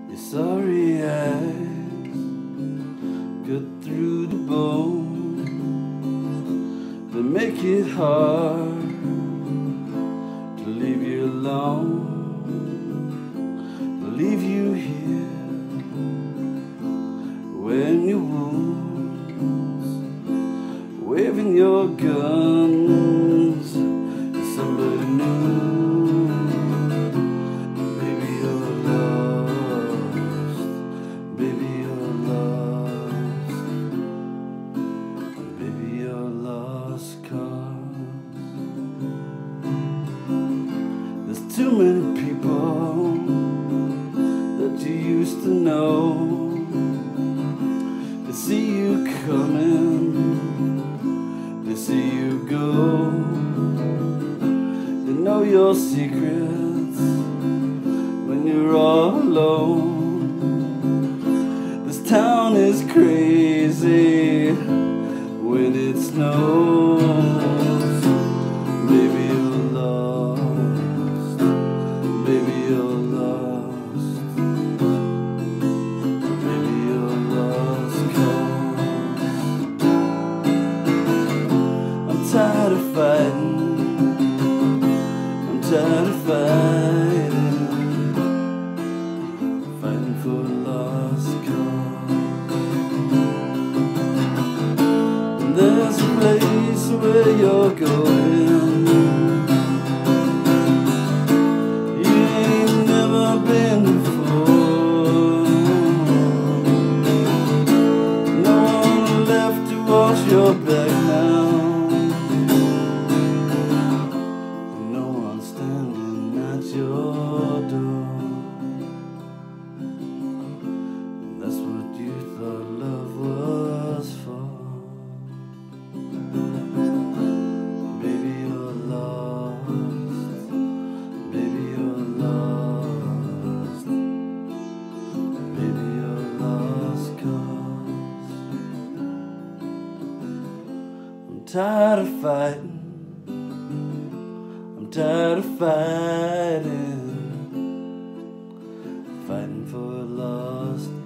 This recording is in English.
Your sorry eyes cut through the bone. They make it hard to leave you alone, to leave you here when your wounds, waving your guns to somebody new. Baby, you're lost. Baby, you're lost. Baby, you're lost cause there's too many people that you used to know. They see you coming, they see you go. They know your secrets when you're all alone. This town is crazy when it snows. Baby, you're lost. Baby, you're lost. Baby, you're lost cause I'm tired of fighting. I'm tired of fighting. Fighting for a lost cause. And there's a place where you're going you ain't never been before. No one left to watch your back now. No one standing at your door. That's what you thought love was for. Baby, you're lost. Baby, you're lost. Baby, you're lost cause I'm tired of fighting. I'm tired of fighting. Fighting for a lost